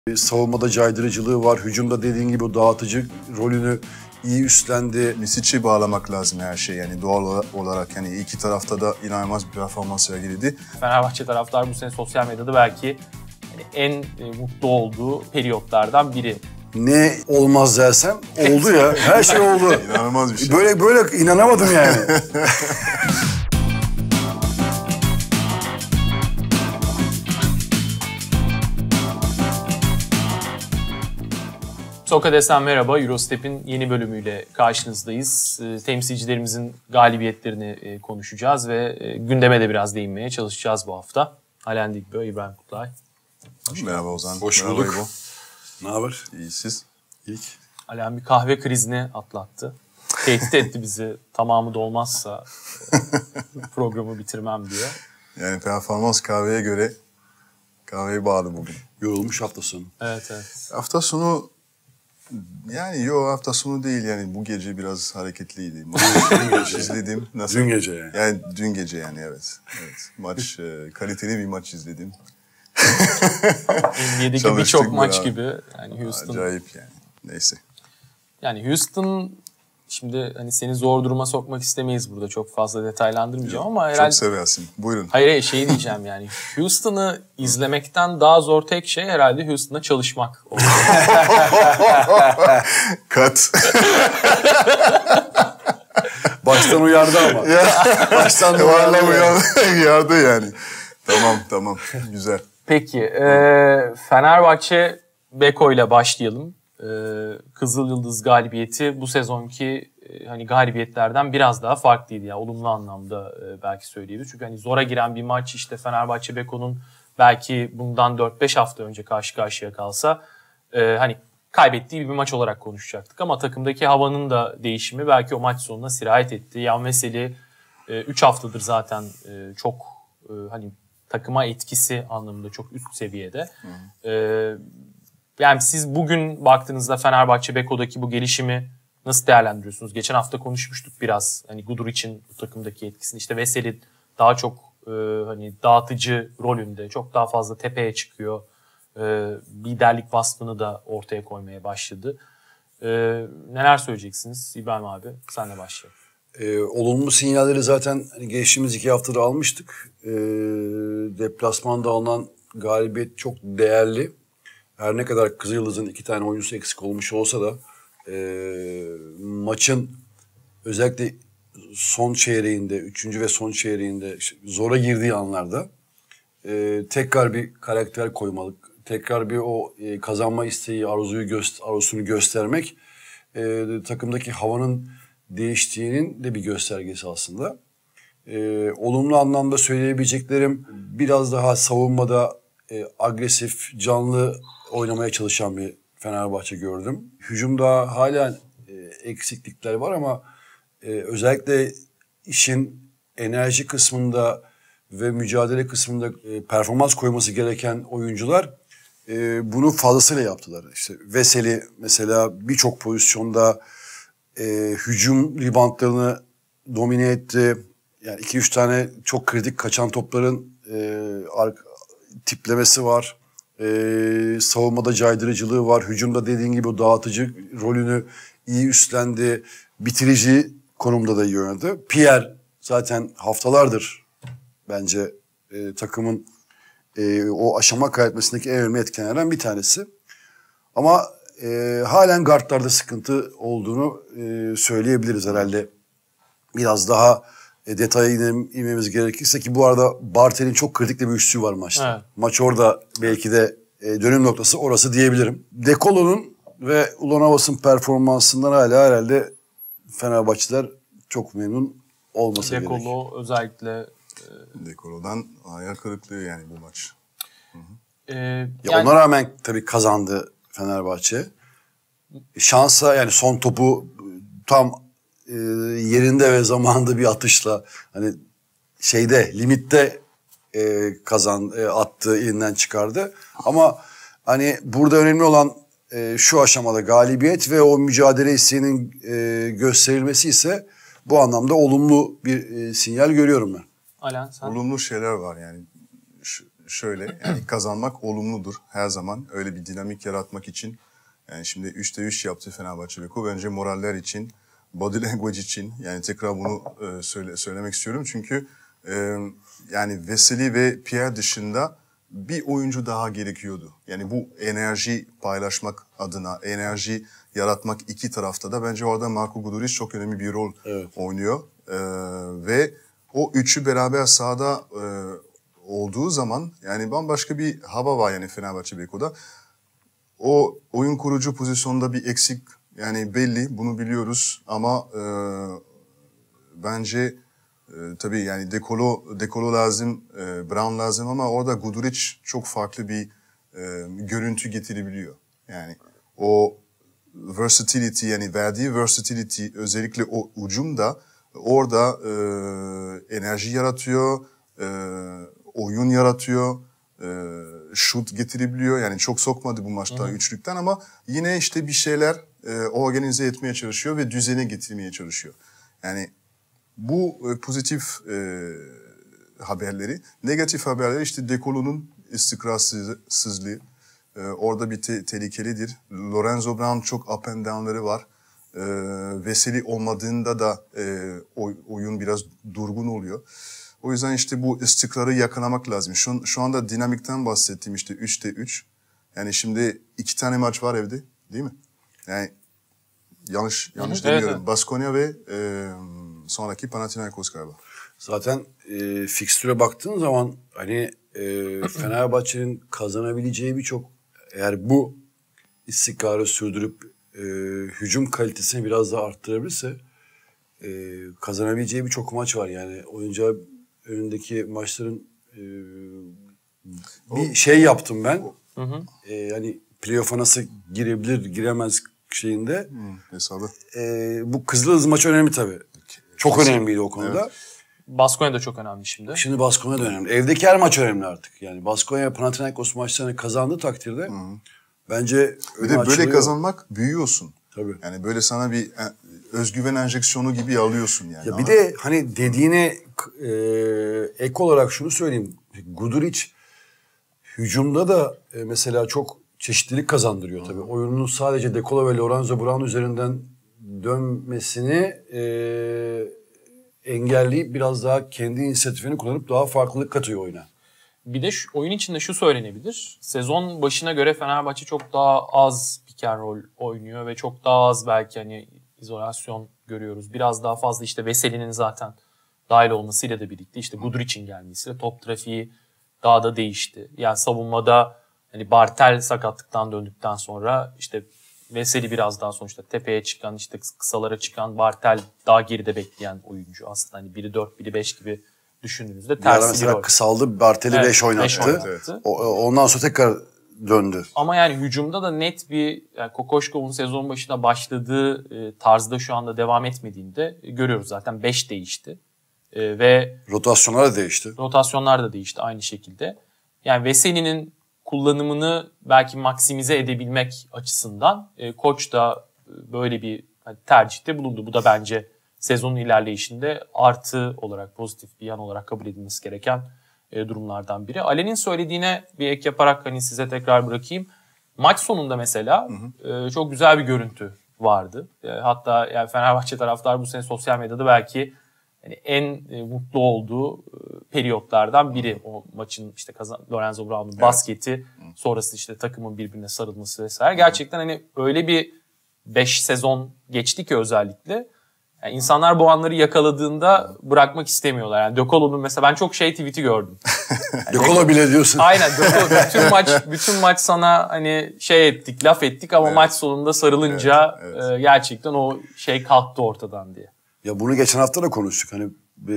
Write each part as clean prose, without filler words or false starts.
Savunmada caydırıcılığı var. Hücumda dediğin gibi o dağıtıcı rolünü iyi üstlendi. Misic'i bağlamak lazım her şey. Yani doğal olarak yani iki tarafta da inanılmaz bir performans sergiledi. Fenerbahçe taraftar bu sene sosyal medyada belki en mutlu olduğu periyotlardan biri. Ne olmaz dersem oldu ya. Her şey oldu. İnanılmaz bir şey. Böyle inanamadım yani. Sokrates'ten merhaba. Eurostep'in yeni bölümüyle karşınızdayız. Temsilcilerimizin galibiyetlerini konuşacağız ve gündeme de biraz değinmeye çalışacağız bu hafta. Alen Dilbe, İbrahim Kutlay. Merhaba Ozan. Hoş Merhaba bulduk. İbo. Ne haber? İyi siz? İlk. Alen bir kahve krizini atlattı. Tehdit etti bizi, tamamı da olmazsa programı bitirmem diye. Yani performans kahveye göre kahveyi bağlı bugün. Yorulmuş hafta sonu. Evet. Hafta sonu yani hafta sonu değil yani bu gece biraz hareketliydi. İzledim. Nasıl? Dün gece yani. Yani dün gece yani evet. Maç kaliteli bir maç izledim. NBA'deki birçok maç gibi. Yani Houston. Acayip yani. Neyse. Yani Houston şimdi hani seni zor duruma sokmak istemeyiz burada. Çok fazla detaylandırmayacağım ama herhalde... Çok seversin. Buyurun. Hayır şey diyeceğim yani. Houston'ı izlemekten daha zor tek şey herhalde Houston'da çalışmak. Kat. Baştan uyardı ama. Baştan uyardı yani. Tamam. Güzel. Peki. Fenerbahçe Beko ile başlayalım. Kızıl Yıldız galibiyeti bu sezonki hani galibiyetlerden biraz daha farklıydı. Yani olumlu anlamda belki söyleyebiliriz. Çünkü hani zora giren bir maç işte Fenerbahçe Beko'nun belki bundan 4-5 hafta önce karşı karşıya kalsa hani kaybettiği bir maç olarak konuşacaktık. Ama takımdaki havanın da değişimi belki o maç sonuna sirayet etti. Yan Veseli 3 haftadır zaten çok hani takıma etkisi anlamında çok üst seviyede. Yani siz bugün baktığınızda Fenerbahçe Beko'daki bu gelişimi nasıl değerlendiriyorsunuz? Geçen hafta konuşmuştuk biraz hani Gudur için bu takımdaki etkisini. İşte Veseli daha çok hani dağıtıcı rolünde çok daha fazla tepeye çıkıyor. Liderlik vasfını da ortaya koymaya başladı. Neler söyleyeceksiniz İbrahim abi? Senle başlayalım. Olumlu sinyalleri zaten geçtiğimiz 2 haftada almıştık. Deplasmanda alınan galibiyet çok değerli. Her ne kadar Kızılyıldız'ın 2 tane oyuncusu eksik olmuş olsa da maçın özellikle son çeyreğinde, 3. ve son çeyreğinde zora girdiği anlarda tekrar bir karakter koymalık, tekrar bir o kazanma isteği, arzusunu göstermek takımdaki havanın değiştiğinin de bir göstergesi aslında. Olumlu anlamda söyleyebileceklerim biraz daha savunmada agresif, canlı oynamaya çalışan bir Fenerbahçe gördüm. Hücumda hala eksiklikler var ama özellikle işin enerji kısmında ve mücadele kısmında performans koyması gereken oyuncular bunu fazlasıyla yaptılar. İşte Veseli mesela birçok pozisyonda hücum reboundlarını domine etti. Yani 2-3 tane çok kritik kaçan topların tiplemesi var. Savunmada caydırıcılığı var. Hücumda dediğin gibi o dağıtıcı rolünü iyi üstlendi. Bitirici konumda da iyi oynadı. Pierre zaten haftalardır bence takımın o aşama kaybetmesindeki en önemli etkenlerden bir tanesi. Ama halen guardlarda sıkıntı olduğunu söyleyebiliriz herhalde. Biraz daha detaya inmemiz gerekirse ki bu arada Bartel'in çok kritik bir üçlüğü var maçta. Evet. Maç orada belki de dönüm noktası orası diyebilirim. Dekolo'nun ve Ulanovas'ın performansından hala herhalde Fenerbahçeler çok memnun olmasa gerek. Dekolo özellikle... Dekolo'dan hayal kırıklığı yani bu maç. Yani... Ona rağmen tabii kazandı Fenerbahçe. Şansa yani son topu tam yerinde ve zamanında bir atışla hani limitte attı, elinden çıkardı. Ama hani burada önemli olan şu aşamada galibiyet ve o mücadele isteğinin gösterilmesi ise bu anlamda olumlu bir sinyal görüyorum ben. Alen sen? Olumlu şeyler var yani. şöyle, yani kazanmak olumludur her zaman. Öyle bir dinamik yaratmak için. Yani şimdi 3'te 3 yaptı Fenerbahçe Beko. Bence moraller için, body language için, yani tekrar bunu söylemek istiyorum. Çünkü yani Veseli ve Pierre dışında bir oyuncu daha gerekiyordu. Yani bu enerji paylaşmak adına, enerji yaratmak iki tarafta da bence orada Marko Guduric çok önemli bir rol oynuyor. Ve o üçü beraber sahada olduğu zaman yani bambaşka bir hava var yani Fenerbahçe Beko'da. O oyun kurucu pozisyonda bir eksik yani belli, bunu biliyoruz ama bence tabii yani Dekolo lazım, Brown lazım ama orada Guduric çok farklı bir görüntü getirebiliyor. Yani o versatility yani verdiği versatility özellikle o ucumda orada enerji yaratıyor, oyun yaratıyor, şut getirebiliyor. Yani çok sokmadı bu maçta üçlükten ama yine işte bir şeyler organize etmeye çalışıyor ve düzene getirmeye çalışıyor. Yani bu pozitif haberleri, negatif haberleri işte Dekolo'nun istikrarsızlığı. Orada bir tehlikelidir. Lorenzo Brown çok up and down'ları var. Veseli olmadığında da oyun biraz durgun oluyor. O yüzden işte bu istikrarı yakalamak lazım. Şu anda dinamikten bahsettiğim işte 3'te 3. Yani şimdi 2 tane maç var evde değil mi? Yani yanlış demiyorum. Evet. Baskonya ve sonraki Panathinaikos galiba. Zaten fikstüre baktığın zaman hani Fenerbahçe'nin kazanabileceği birçok eğer bu istikrarı sürdürüp hücum kalitesini biraz daha arttırabilirse kazanabileceği birçok maç var. Yani oyuncağı önündeki maçların bir şey yaptım ben. Yani playoff'a nasıl girebilir giremez şeyinde. Hesabı. Bu Kızıldız maçı önemli tabii. Çok önemliydi o konuda. Evet. Baskonya da çok önemli şimdi. Şimdi Baskonya da önemli. Evdeki her maç önemli artık. Yani Baskonya Panathinaikos maçlarını kazandığı takdirde bence bir de böyle kazanmak büyüyorsun. Tabii. Yani böyle sana bir özgüven enjeksiyonu gibi alıyorsun yani. Ya bir de hani dediğine ek olarak şunu söyleyeyim. Guduric hücumda da mesela çok çeşitlilik kazandırıyor tabii. Oyunun sadece Dekolo ve Lorenzo Brown üzerinden dönmesini engelleyip biraz daha kendi inisiyatifini kullanıp daha farklılık katıyor oyuna. Bir de oyun içinde şu söylenebilir. Sezon başına göre Fenerbahçe çok daha az pick and roll oynuyor ve çok daha az belki hani izolasyon görüyoruz. Biraz daha fazla işte Veseli'nin zaten dahil olmasıyla da birlikte işte Guduric'in gelmesiyle top trafiği daha da değişti. Yani savunmada hani Bartel sakatlıktan döndükten sonra işte Veseli biraz daha sonuçta tepeye çıkan işte kısalara çıkan Bartel daha geride bekleyen oyuncu aslında hani biri 4 biri 5 gibi düşündüğünüzde tersi mesela bir kısaldı Bartel'i 5 oynattı. Evet. Ondan sonra tekrar döndü. Ama yani hücumda da net bir yani Kokoşkov'un sezon başına başladığı tarzda şu anda devam etmediğinde görüyoruz zaten 5 değişti. Ve rotasyonlar da değişti. Rotasyonlar da değişti aynı şekilde. Yani Veseli'nin kullanımını belki maksimize edebilmek açısından koç da böyle bir tercihte bulundu. Bu da bence sezonun ilerleyişinde artı olarak, pozitif bir yan olarak kabul edilmesi gereken durumlardan biri. Ali'nin söylediğine bir ek yaparak hani size tekrar bırakayım. Maç sonunda mesela çok güzel bir görüntü vardı. Hatta yani Fenerbahçe taraftar bu sene sosyal medyada belki yani en mutlu olduğu periyotlardan biri o maçın işte Lorenzo Brown'un basketi sonrası işte takımın birbirine sarılması vesaire. Gerçekten hani öyle bir 5 sezon geçti ki özellikle yani insanlar bu anları yakaladığında bırakmak istemiyorlar. Yani Dekolo'nun mesela ben çok tweet'i gördüm. Yani Dekolo bile diyorsun. Aynen Dekolo bütün maç sana hani ettik, laf ettik ama maç sonunda sarılınca gerçekten o kalktı ortadan diye. Ya bunu geçen hafta da konuştuk. Hani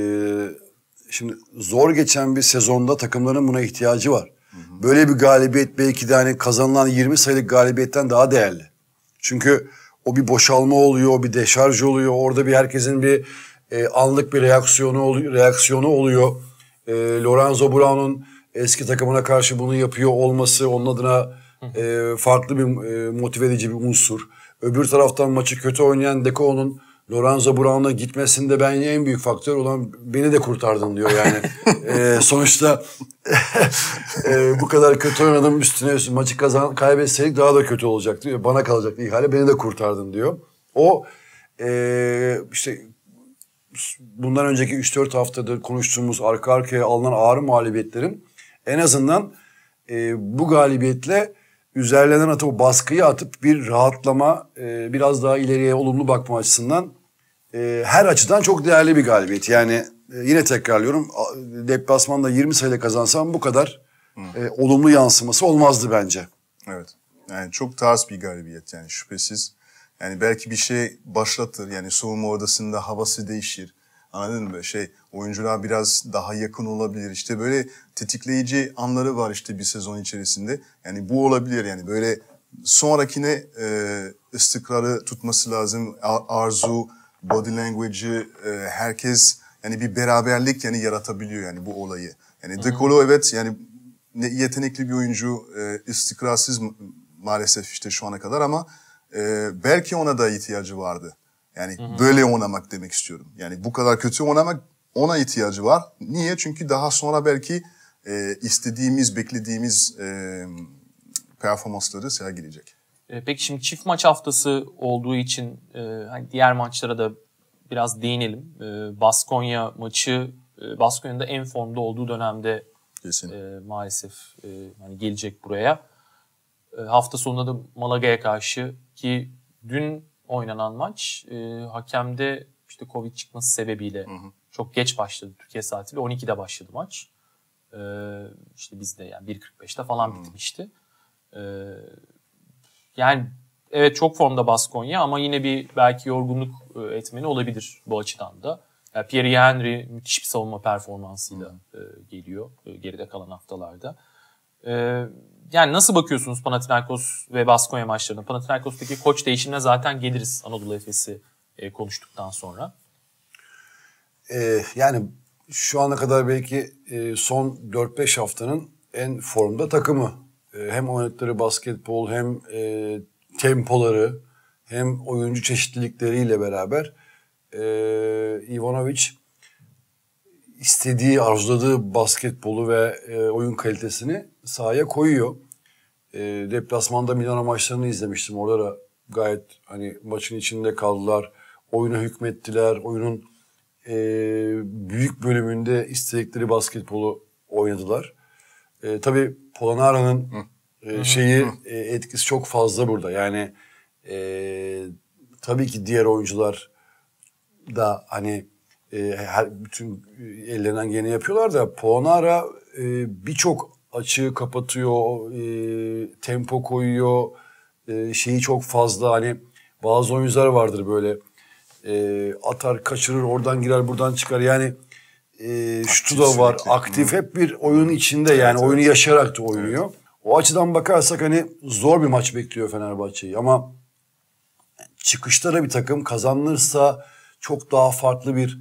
şimdi zor geçen bir sezonda takımların buna ihtiyacı var. Böyle bir galibiyet belki de hani kazanılan 20 sayılık galibiyetten daha değerli. Çünkü o bir boşalma oluyor, o bir deşarj oluyor. Orada bir herkesin bir anlık bir reaksiyonu oluyor. Lorenzo Brown'un eski takımına karşı bunu yapıyor olması onun adına farklı bir motive edici bir unsur. Öbür taraftan maçı kötü oynayan Dekolo'nun Lorenzo Brown'a gitmesinde bence en büyük faktör olan beni de kurtardın diyor yani. Sonuçta bu kadar kötü oynadım üstüne maçı kaybetseydik daha da kötü olacaktı diyor. Bana kalacaktı ihale, beni de kurtardın diyor. O işte bundan önceki 3-4 haftadır konuştuğumuz arka arkaya alınan ağır mağlubiyetlerin en azından bu galibiyetle üzerlerinden atıp o baskıyı atıp bir rahatlama, biraz daha ileriye olumlu bakma açısından her açıdan çok değerli bir galibiyet. Yani yine tekrarlıyorum, deplasmanda 20 sayıyla kazansam bu kadar olumlu yansıması olmazdı bence. Evet. Yani çok tarz bir galibiyet yani şüphesiz. Yani belki bir şey başlatır. Yani soğuma odasında havası değişir. Anladın mı? Oyuncular biraz daha yakın olabilir. İşte böyle tetikleyici anları var işte bir sezon içerisinde. Yani bu olabilir yani böyle sonrakine istikrarı tutması lazım. Arzu, body language'ı herkes yani bir beraberlik yani yaratabiliyor yani bu olayı. Yani De Colo evet yani yetenekli bir oyuncu, istikrarsız maalesef işte şu ana kadar ama belki ona da ihtiyacı vardı. Yani böyle oynamak demek istiyorum. Yani bu kadar kötü oynamak ona ihtiyacı var. Niye? Çünkü daha sonra belki istediğimiz, beklediğimiz performansları sergileyecek. Peki şimdi çift maç haftası olduğu için hani diğer maçlara da biraz değinelim. Baskonya maçı, Baskonya'nın da en formda olduğu dönemde maalesef hani gelecek buraya. Hafta sonunda da Malaga'ya karşı ki dün oynanan maç hakemde işte Covid çıkması sebebiyle çok geç başladı. Türkiye saatiyle 12'de başladı maç. İşte bizde yani 1.45'te falan bitmişti. Yani evet çok formda Baskonya ama yine bir belki yorgunluk etmeni olabilir bu açıdan da. Yani Thierry Henry müthiş bir savunma performansıyla geliyor geride kalan haftalarda. Yani nasıl bakıyorsunuz Panathinaikos ve Baskonya maçlarına? Panathinaikos'taki koç değişimine zaten geliriz Anadolu Efes'i konuştuktan sonra. Yani şu ana kadar belki son 4-5 haftanın en formda takımı. Hem oynadıkları basketbol hem tempoları hem oyuncu çeşitlilikleriyle beraber Ivanovic istediği, arzuladığı basketbolu ve oyun kalitesini sahaya koyuyor. Deplasmanda Milano maçlarını izlemiştim. Orada da gayet hani maçın içinde kaldılar. Oyuna hükmettiler. Oyunun büyük bölümünde istedikleri basketbolu oynadılar. Tabii Polonara'nın etkisi çok fazla burada. Yani tabii ki diğer oyuncular da hani bütün ellerinden geleni yapıyorlar da Polonara birçok açığı kapatıyor, tempo koyuyor, şeyi çok fazla hani bazı oyuncular vardır böyle atar kaçırır oradan girer buradan çıkar yani şutu da var aktif hep bir oyunun içinde yani oyunu yaşayarak da oynuyor. Evet. O açıdan bakarsak hani zor bir maç bekliyor Fenerbahçe'yi ama çıkışta da bir takım kazanırsa çok daha farklı bir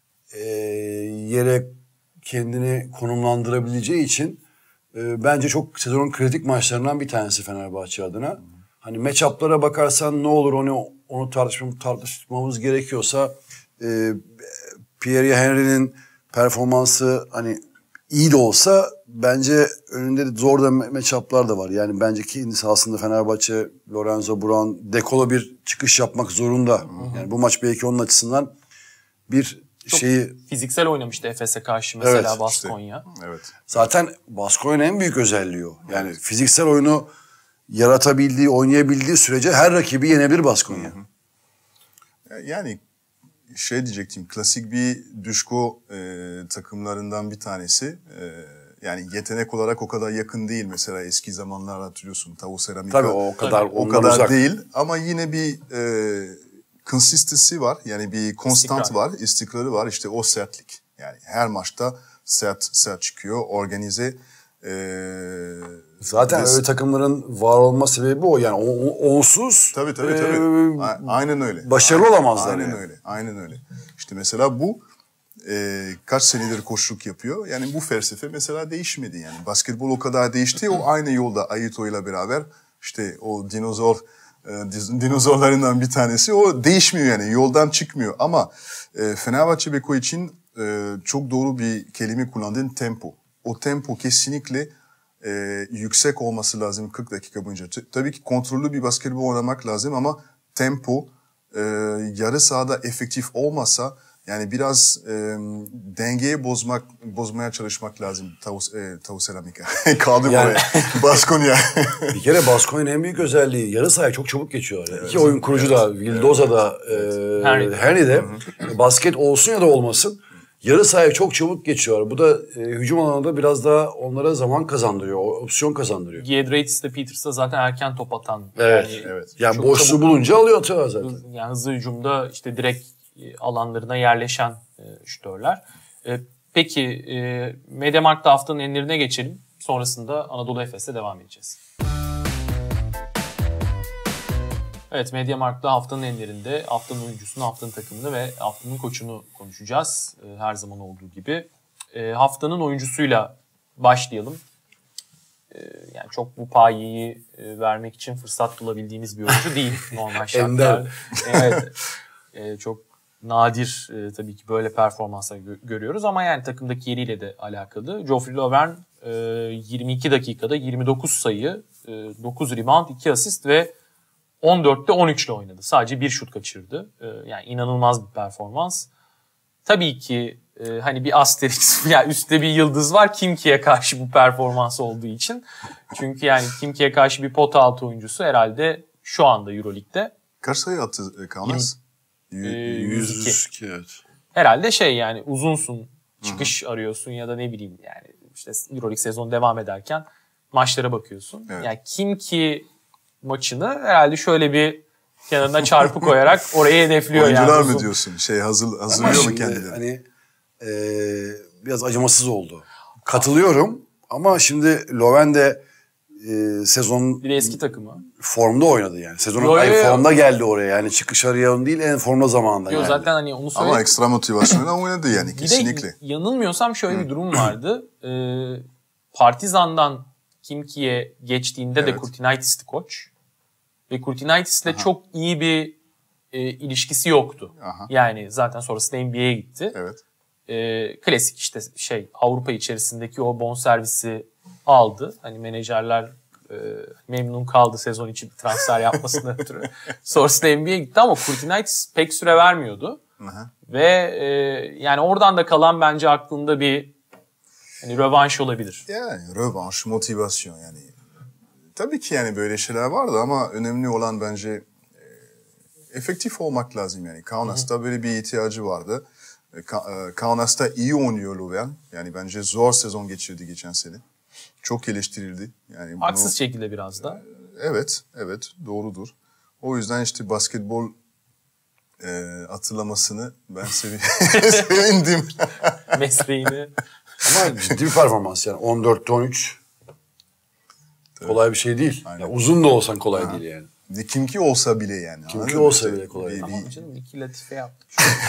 yere kendini konumlandırabileceği için bence çok sezonun kritik maçlarından bir tanesi Fenerbahçe adına. Hani match-up'lara bakarsan ne olur onu tartışmamız gerekiyorsa Thierry Henry'nin performansı hani iyi de olsa bence önünde de zor da match-up'lar da var. Yani bence kendi sahasında Fenerbahçe, Lorenzo Brown, De Colo bir çıkış yapmak zorunda. Yani bu maç belki onun açısından bir çok fiziksel oynamıştı Efes'e karşı mesela evet, Baskonya. Işte, evet. Zaten Baskonya'nın en büyük özelliği o. Yani fiziksel oyunu yaratabildiği, oynayabildiği sürece her rakibi yenebilir Baskonya. Yani diyecektim, klasik bir düşko takımlarından bir tanesi. Yani yetenek olarak o kadar yakın değil mesela eski zamanlar hatırlıyorsun. Tavo Seramika. Tabii o kadar uzak değil ama yine bir consistency var. Yani bir konstant var, istikrarı var. İşte o sertlik. Yani her maçta sert çıkıyor, organize. Zaten öyle takımların var olma sebebi o. Yani onsuz. Tabii. Aynen öyle. Başarılı olamazlar. Aynen öyle. İşte mesela bu kaç senedir koçluk yapıyor. Yani bu felsefe mesela değişmedi yani. Basketbol o kadar değişti. O aynı yolda Aito'yla beraber işte o dinozor dinozorlarından bir tanesi. O değişmiyor yani, yoldan çıkmıyor. Ama Fenerbahçe Beko için çok doğru bir kelime kullandın, tempo. O tempo kesinlikle yüksek olması lazım 40 dakika boyunca. Tabii ki kontrollü bir basketbol oynamak lazım ama tempo yarı sahada efektif olmasa yani biraz dengeyi bozmaya çalışmak lazım. Tavus Seramika. Kaldım yani, oraya. Baskonya. Bir kere Baskonya'nın en büyük özelliği yarı sahaya çok çabuk geçiyor. Evet. İki oyun kurucu da, Vildoza da, Henry de basket olsun ya da olmasın. Yarı sahaya çok çabuk geçiyor. Bu da hücum alanında biraz daha onlara zaman kazandırıyor, opsiyon kazandırıyor. Giedraitis de Peters de zaten erken top atan. Evet. Yani boşluğu bulunca alıyor atıyor zaten. Yani hızlı hücumda işte direkt alanlarına yerleşen şütörler. Peki Mediamarkt'ta haftanın enlerine geçelim. Sonrasında Anadolu Efes'te devam edeceğiz. Evet, Mediamarkt'ta haftanın enlerinde haftanın oyuncusunu, haftanın takımını ve haftanın koçunu konuşacağız. Her zaman olduğu gibi. Haftanın oyuncusuyla başlayalım. Yani çok bu payeyi vermek için fırsat bulabildiğimiz bir oyuncu değil normal şartlarda. Evet, çok nadir tabii ki böyle performanslar görüyoruz ama yani takımdaki yeriyle de alakalı. Geoffrey Lauvergne 22 dakikada 29 sayı, 9 rebound, 2 asist ve 14'te 13 ile oynadı. Sadece bir şut kaçırdı. Yani inanılmaz bir performans. Tabii ki hani bir asterisk, yani üstte bir yıldız var Kimki'ye karşı bu performans olduğu için. Çünkü yani Kimki'ye karşı bir pota altı oyuncusu herhalde şu anda Euroleague'de. Kaç sayı attı Kaunas? 102. Evet. Herhalde yani uzunsun, çıkış arıyorsun ya da ne bileyim yani işte Euroleague sezonu devam ederken maçlara bakıyorsun. Evet. Yani Kimki maçını herhalde şöyle bir kenarına çarpı koyarak oraya hedefliyor. Oyuncular yani. mı diyorsun? Hazırlıyor mu kendileri? Hani biraz acımasız oldu. Katılıyorum ama şimdi Löwen de sezonun bir de eski takımı formda oynadı yani. Sezonun formda geldi oraya. Yani çıkış arayan değil, en formda zamanında geldi. Zaten hani onu söyleyeyim. Ama ekstra motivasyonla oynadı yani kesinlikle. Bir de yanılmıyorsam şöyle bir durum vardı. Partizan'dan Kimki'ye geçtiğinde de Kurtinaitis'ti koç. Ve Kurtinaitis'le çok iyi bir ilişkisi yoktu. Aha. Yani zaten sonrasında NBA'ye gitti. Evet. Klasik işte Avrupa içerisindeki o bonservisi aldı. Hani menajerler memnun kaldı sezon için transfer yapmasından ötürü. Sonrasında NBA'ye gitti ama Kurtinaitis pek süre vermiyordu. Aha. Ve yani oradan da kalan bence aklında bir hani rövanş olabilir. Yani rövanş, motivasyon yani. Tabii ki yani böyle şeyler vardı ama önemli olan bence efektif olmak lazım yani. Kaunas'ta böyle bir ihtiyacı vardı. Kaunas'ta iyi oynuyor Löwen. Yani bence zor sezon geçirdi geçen sene. Çok eleştirildi. Yani haksız şekilde biraz da. Evet doğrudur. O yüzden işte basketbol hatırlamasını ben sevindim. Mesleğini. Ama ciddi bir performans yani. 14'te 13. Kolay bir şey değil. Yani uzun da olsan kolay değil yani. Kimki olsa bile yani. Kimki olsa bile kolay. Tamam canım, iki latife yaptık.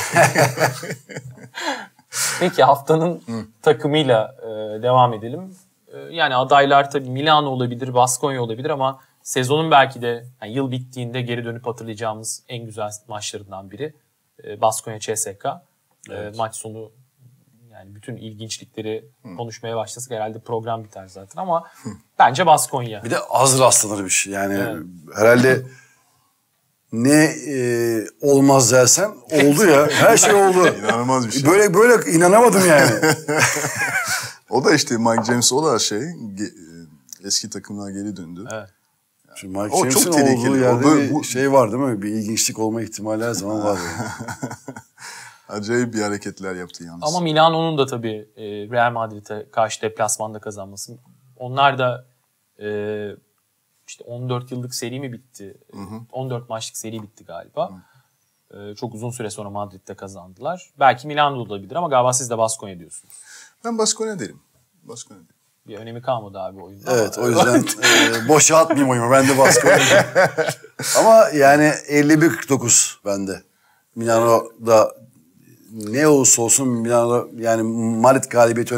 Peki haftanın takımıyla devam edelim. Yani adaylar tabii Milano olabilir, Baskonya olabilir ama sezonun belki de yani yıl bittiğinde geri dönüp hatırlayacağımız en güzel maçlarından biri Baskonya CSK. Evet. Maç sonu yani bütün ilginçlikleri konuşmaya başlasak herhalde program biter zaten ama bence Baskonya. Bir de az rastlanır bir şey. Yani herhalde ne olmaz dersen oldu ya. Her şey oldu. İnanılmaz bir şey. Böyle inanamadım yani. O da işte Mike James, o da eski takımına geri döndü. Evet. Şimdi Mike James'in olduğu yerde bir şey var değil mi? Bir ilginçlik olma ihtimali her zaman var. Acayip bir hareketler yaptı yalnız. Ama Milano'nun da tabii Real Madrid'e karşı deplasmanda kazanması. Onlar da işte 14 yıllık seri mi bitti? 14 maçlık seri bitti galiba. Çok uzun süre sonra Madrid'de kazandılar. Belki Milano'da olabilir ama galiba siz de Baskonya diyorsunuz. Ben Baskonya derim. Bir önemi kalmadı abi oyunda. Evet, o yüzden boşa atmayayım oyunu. Ben de Baskonya. Ama yani 51-49 bende. Milano'da ne olursa olsun Milano, yani Madrid galibiyeti önemli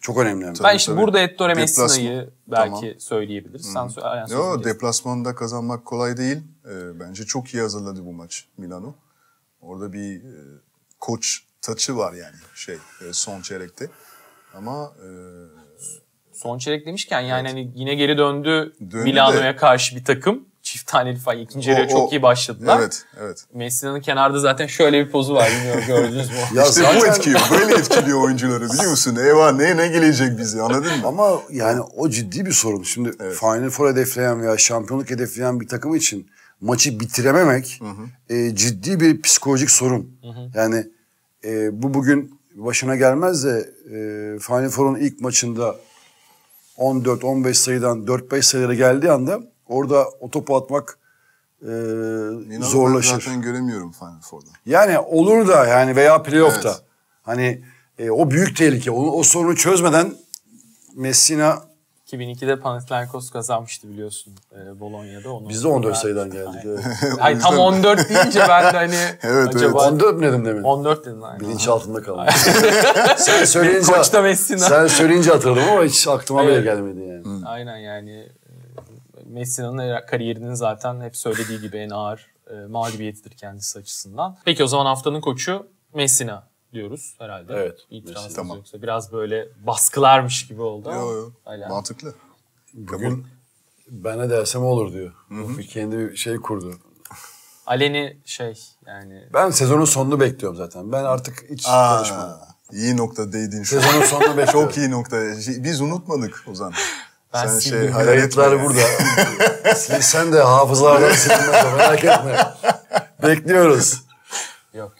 çok önemli. Yani. Ben işte tabii. burada Ettore Deplasman. Messina'yı belki Tamam. söyleyebiliriz. Sen söyle. Yo, deplasmanda kazanmak kolay değil. Bence çok iyi hazırladı bu maç Milano. Orada bir koç taçı var yani son çeyrekte. Ama Son çeyrek demişken yani hani yine geri döndü Döndü Milano'ya karşı bir takım. Çift taneli falan. İkinci yarıya çok iyi başladılar. Evet. Messina'nın kenarda zaten şöyle bir pozu var. Bilmiyorum gördünüz mü? Ya İşte zaten- bu etkiliyor. Böyle etkiliyor oyuncuları biliyor musun? Eyvah ne gelecek bize anladın mı? Ama yani o ciddi bir sorun. Şimdi Final Four hedefleyen veya şampiyonluk hedefleyen bir takım için maçı bitirememek ciddi bir psikolojik sorun. Yani bu bugün başına gelmez de Final Four'un ilk maçında 14-15 sayıdan 4-5 sayılara geldiği anda orada o topu atmak İnanın zorlaşır. ben zaten göremiyorum Final Four'da. Yani olur da yani veya playoff'ta. Evet. Hani o büyük tehlike. O sorunu çözmeden Messina 2002'de Panathinaikos kazanmıştı biliyorsun Bolonya'da. Onu biz de 14 sayıdan geldik. Evet. Ay, tam 14 deyince ben de hani Evet, acaba 14 mi dedim demin? 14 dedin aynen. Bilinç altında kaldı. sen söyleyince Koç da Messina. Sen söyleyince hatırladım ama hiç aklıma bile Evet. gelmedi yani. Aynen yani Messina'nın kariyerinin zaten hep söylediği gibi en ağır mağlubiyetidir kendisi açısından. Peki o zaman haftanın koçu Messina diyoruz herhalde. Evet, İtirazınız Tamam. yoksa biraz böyle baskılarmış gibi oldu ama. Yo. Hala. Mantıklı. Bugün ben ne dersem olur diyor. Bir kendi bir şey kurdu. Aleni yani Ben sezonun sonunu bekliyorum zaten. Ben artık hiç karışmam. İyi nokta değdin şu an. Sezonun sonunu bekliyorum. Çok iyi nokta. Biz unutmadık Ozan. Ben Sen sildim. hayal etme. Kayıtlar burada. Sen de hafızalardan silinmez o, merak etme. Bekliyoruz. Yok.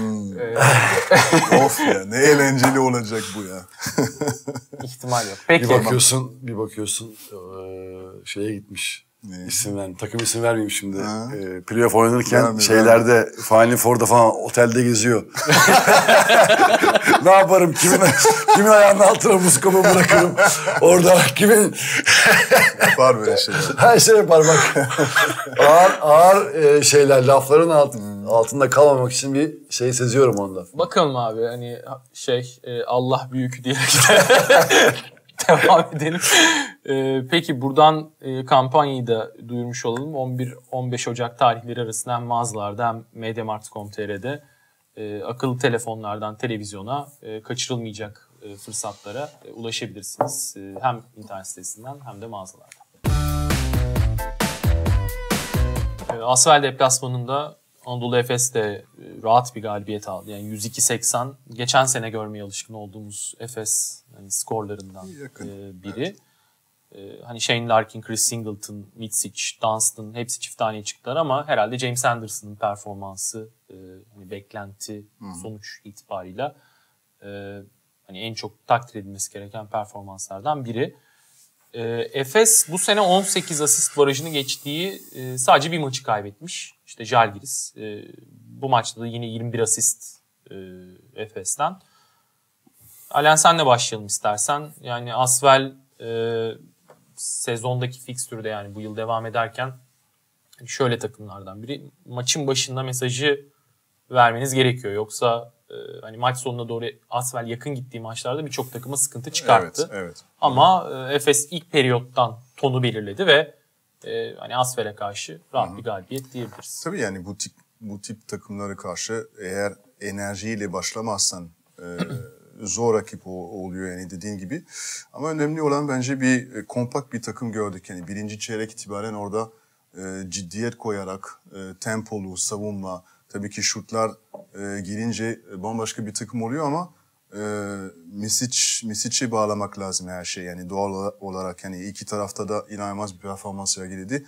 Of ya ne eğlenceli olacak bu ya. İhtimal yok. Peki. Bir bakıyorsun şeye gitmiş. Takım isim vermeyeyim şimdi. Playoff oynanırken Verme. şeylerde Final Four'da falan otelde geziyor. Ne yaparım? Kimin ayağının altına buz kumu bırakırım. Orada kimin Yapar böyle şeyler. her şey yapar bak. ağır şeyler lafların altında kalmamak için bir şey seziyorum onda. Bakalım abi hani Allah büyük diyerek devam edelim. Peki buradan kampanyayı da duyurmuş olalım. 11-15 Ocak tarihleri arasında hem mağazalarda hem Mediamarkt.com.tr'de akıllı telefonlardan televizyona kaçırılmayacak fırsatlara ulaşabilirsiniz. Hem internet sitesinden hem de mağazalardan. Asvel deplasmanında Anadolu Efes de rahat bir galibiyet aldı. Yani 102-80 geçen sene görmeye alışkın olduğumuz Efes skorlarından biri. Hani Shane Larkin, Chris Singleton, Mitsic, Dunstan hepsi çift taneye çıktılar ama herhalde James Anderson'ın performansı hani beklenti sonuç itibarıyla hani en çok takdir edilmesi gereken performanslardan biri. Efes bu sene 18 asist barajını geçtiği sadece bir maçı kaybetmiş. İşte Žalgiris. Bu maçta da yine 21 asist Efes'ten. Alen senle başlayalım istersen. Yani Asvel sezondaki fikstürde yani bu yıl devam ederken şöyle takımlardan biri. Maçın başında mesajı vermeniz gerekiyor. Yoksa hani maç sonuna doğru Asvel yakın gittiği maçlarda birçok takıma sıkıntı çıkarttı. Evet. Ama Efes ilk periyottan tonu belirledi ve hani Asvel'e karşı rahat bir galibiyet diyebiliriz. Tabii yani bu tip takımlara karşı eğer enerjiyle başlamazsan zor rakip oluyor yani dediğin gibi. Ama önemli olan bence bir kompakt bir takım gördük. Yani birinci çeyrek itibaren orada ciddiyet koyarak tempolu savunma, tabii ki şutlar girince bambaşka bir takım oluyor ama Misic'e bağlamak lazım her şey. Yani doğal olarak yani iki tarafta da inanılmaz bir performans sergiledi.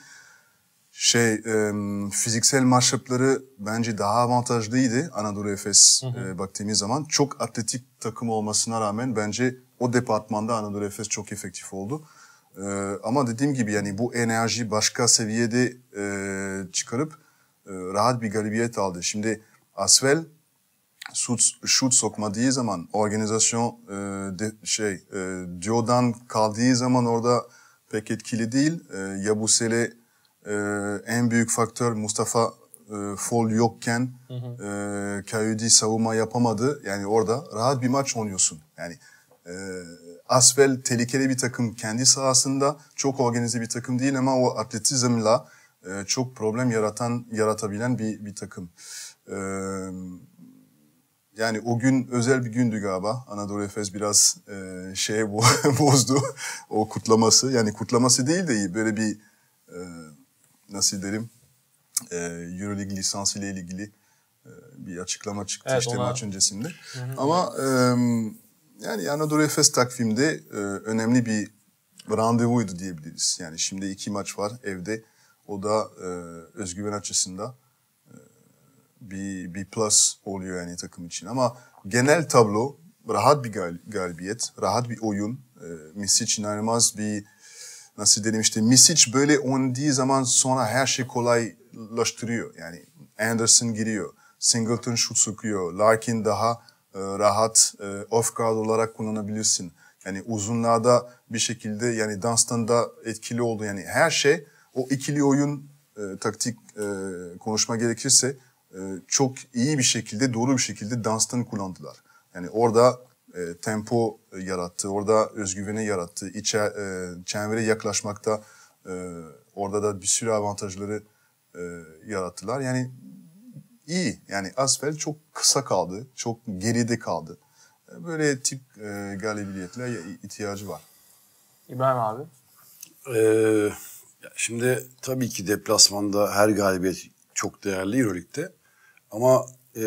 Fiziksel matchup'ları bence daha avantajlıydı Anadolu Efes baktığımız zaman. Çok atletik takım olmasına rağmen bence o departmanda Anadolu Efes çok efektif oldu. Ama dediğim gibi yani bu enerji başka seviyede çıkarıp rahat bir galibiyet aldı. Şimdi Asvel şut sokmadığı zaman organizasyon Dio'dan kaldığı zaman orada pek etkili değil. Yabusele en büyük faktör Mustafa Fol yokken Kayudi savunma yapamadı. Yani orada rahat bir maç oynuyorsun. Yani Asvel tehlikeli bir takım kendi sahasında, çok organize bir takım değil ama o atletizmle çok problem yaratabilen bir takım. Yani o gün özel bir gündü galiba. Anadolu Efes biraz bozdu o kutlaması. Yani kutlaması değil de böyle bir nasıl derim Euroleague lisansı ile ilgili bir açıklama çıktı evet, işte maç öncesinde. Hı-hı. Ama yani Anadolu Efes takvimde önemli bir randevuydu diyebiliriz. Yani şimdi 2 maç var evde. O da özgüven açısından bir plus oluyor yani takım için. Ama genel tablo rahat bir galibiyet, rahat bir oyun. Misic inanılmaz bir nasıl dedim işte Misic böyle oynadığı zaman sonra her şey kolaylaştırıyor. Yani Anderson giriyor, Singleton şut sokuyor, Larkin daha rahat off guard olarak kullanabilirsin. Yani uzunlarda bir şekilde yani Dunstan da etkili oldu. Yani her şey o ikili oyun taktik konuşma gerekirse çok iyi bir şekilde, doğru bir şekilde Dunstan kullandılar. Yani orada tempo yarattı, orada özgüveni yarattı, çembere yaklaşmakta orada da bir sürü avantajları yarattılar. Yani iyi. Yani Asvel çok kısa kaldı, çok geride kaldı. Böyle tip galibiyetle ihtiyacı var. İbrahim abi. Şimdi tabii ki deplasmanda her galibiyet çok değerli Euroleague'de. Ama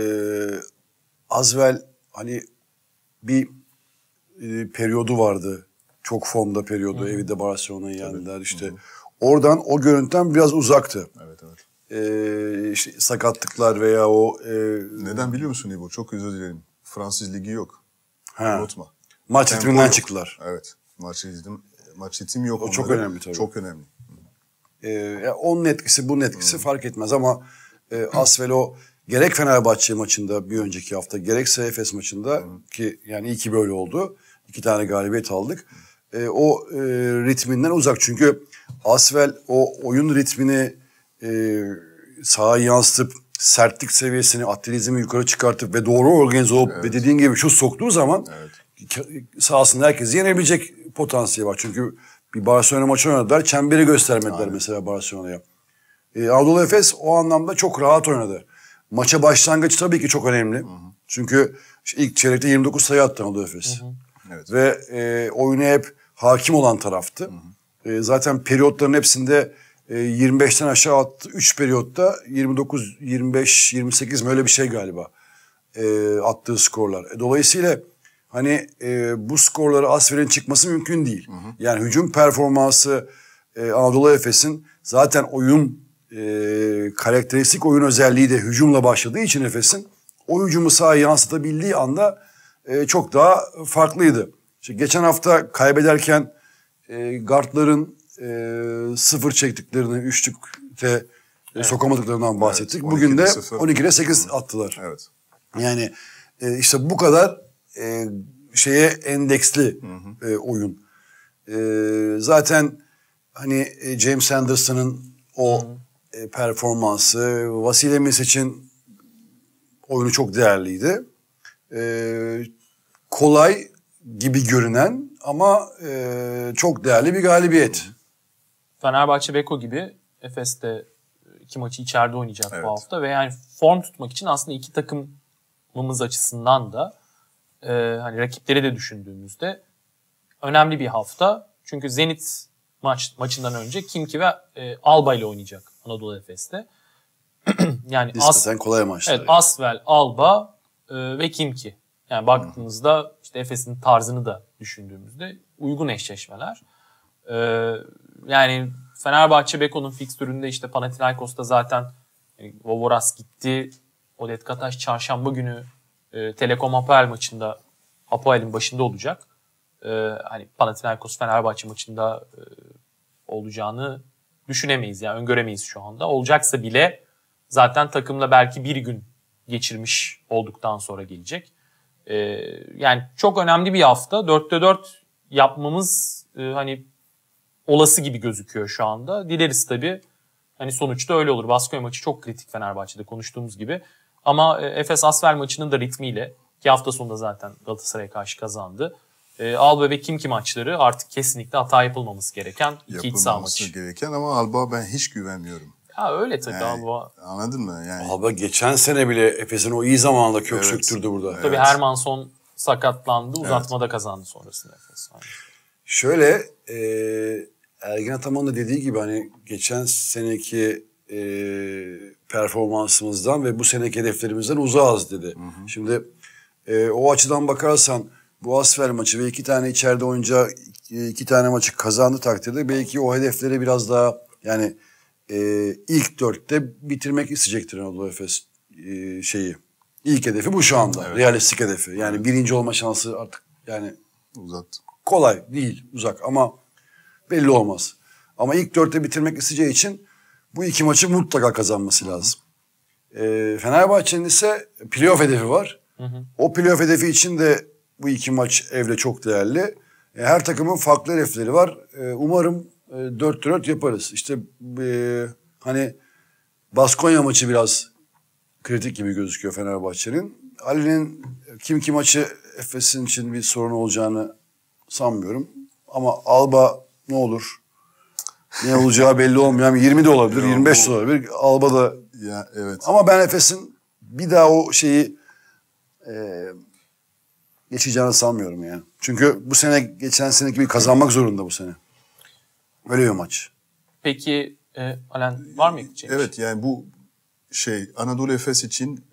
Asvel hani bir periyodu vardı. Çok formda periyodu. Hı-hı. Evinde Barcelona'yı yendiler işte. Hı-hı. Oradan o görüntüden biraz uzaktı. Evet. İşte sakatlıklar veya o... Neden biliyor musun İbo? Çok özür dilerim. Fransız Ligi yok. Unutma. Maç ritminden çıktılar. Evet. Maç ritmi yok. O çok önemli tabii. Çok önemli. Onun etkisi, bunun etkisi fark etmez ama Asvel o gerek Fenerbahçe maçında bir önceki hafta gerekse Efes maçında ki yani iyi ki böyle oldu. 2 tane galibiyet aldık. O ritminden uzak çünkü Asvel o oyun ritmini sahaya yansıtıp sertlik seviyesini, atletizmi yukarı çıkartıp ve doğru organize olup ve dediğin gibi şut soktuğu zaman sahasında herkesi yenebilecek potansiyeli var. Çünkü bir Barcelona maçı oynadılar. Çemberi göstermediler mesela Barcelona'ya. Anadolu Efes o anlamda çok rahat oynadı. Maça başlangıç tabii ki çok önemli. Hı-hı. Çünkü ilk çeyrekte 29 sayı attı Anadolu Efes. Evet. Ve oyuna hep hakim olan taraftı. Zaten periyotların hepsinde 25'ten aşağı attı. 3 periyotta 29, 25, 28 mi öyle bir şey galiba attığı skorlar. Dolayısıyla hani bu skorları Asvel'in çıkması mümkün değil. Hı-hı. Yani hücum performansı Anadolu Efes'in zaten oyun karakteristik oyun özelliği de hücumla başladığı için Efes'in o hücumu sahaya yansıtabildiği anda çok daha farklıydı. İşte geçen hafta kaybederken guardların 0 çektiklerini, üçlükte sokamadıklarından bahsettik. Evet, bugün de 12'de 8 attılar. Evet. Yani işte bu kadar şeye endeksli oyun. Zaten hani James Anderson'ın o performansı, Vasilij Misic'in oyunu çok değerliydi. Kolay gibi görünen ama çok değerli bir galibiyet. Fenerbahçe Beko gibi Efes de 2 maçı içeride oynayacak bu hafta ve yani form tutmak için aslında iki takımımız açısından da hani rakipleri de düşündüğümüzde önemli bir hafta. Çünkü Zenit maçından önce Kimki ve Alba ile oynayacak Anadolu Efes'te. Yani nispeten kolay maçlar. Evet, Asvel, Alba ve Kimki. Yani baktığınızda işte Efes'in tarzını da düşündüğümüzde uygun eşleşmeler. Yani Fenerbahçe Beko'nun fikstüründe işte Panathinaikos'ta zaten Vovoras gitti. Odet Kataş çarşamba günü Telekom Hapoel maçında Hapoel'in başında olacak. Hani Panathinaikos Fenerbahçe maçında olacağını düşünemeyiz. Yani öngöremeyiz şu anda. Olacaksa bile zaten takımla belki bir gün geçirmiş olduktan sonra gelecek. Yani çok önemli bir hafta. 4'te 4 yapmamız hani olası gibi gözüküyor şu anda. Dileriz tabii. Hani sonuçta öyle olur. Baskonya maçı çok kritik Fenerbahçe'de konuştuğumuz gibi. Ama Efes Asvel maçının da ritmiyle ki hafta sonunda zaten Galatasaray'a karşı kazandı. Alba ve Kimki maçları artık kesinlikle hata yapılmaması gereken iki iç saha maçı. Gereken ama Alba ben hiç güvenmiyorum. Ya öyle tabii Yani, Alba. Anladın mı? Yani Alba geçen sene bile Efes'in o iyi zamanında kök söktürdü burada. Tabii Hermanson sakatlandı. Uzatmada kazandı sonrasında Efes. Şöyle Ergin Ataman da dediği gibi hani geçen seneki performansımızdan ve bu seneki hedeflerimizden uzağız dedi. Şimdi o açıdan bakarsan bu Asvel maçı ve 2 tane içeride oyuncağı 2 tane maçı kazandı takdirde belki o hedefleri biraz daha yani ilk 4'te bitirmek isteyecektir Anadolu Efes şeyi. İlk hedefi bu şu anda. Evet. Realistik hedefi. Yani birinci olma şansı artık yani uzat. Kolay değil, uzak ama belli olmaz. Ama ilk 4'te bitirmek isteyeceği için bu 2 maçı mutlaka kazanması lazım. Fenerbahçe'nin ise playoff hedefi var. O playoff hedefi için de bu 2 maç evde çok değerli. Her takımın farklı hedefleri var. Umarım 4-4 yaparız. İşte hani Baskonya maçı biraz kritik gibi gözüküyor Fenerbahçe'nin. Ali'nin Kimki maçı Efes'in için bir sorun olacağını sanmıyorum. Ama Alba ne olur? Ne olacağı belli olmuyor. 20 de olabilir, 25 de olabilir. Alba da. Ya, evet. Ama ben Efes'in bir daha o şeyi geçeceğini sanmıyorum yani. Çünkü bu sene geçen seneki gibi kazanmak zorunda bu sene. Öyle bir maç. Peki Alen var mı ekleyecek? Evet yani bu Anadolu Efes için